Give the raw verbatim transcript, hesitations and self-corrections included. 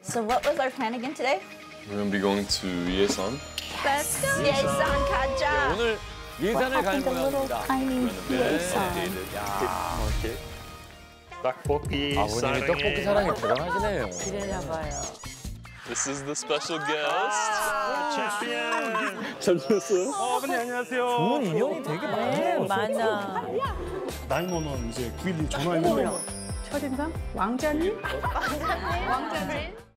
So what was our plan again today? We're gonna be going to Yesan. Let's go! Yesan 가자! 오늘 예산을 가는 모양입니다. tiny Yesan. 이렇게. 떡볶이 아버님이 떡볶이 사랑이 대단하시네요. 그래나 봐요. This is the special guest. 잘 지냈어요? 어, 아버님 안녕하세요. 좋은 인연이 되게 네, 많아요. 많아. 나인원원 이제 구일일 전화했는데 첫인상? 왕자님? 왕자님?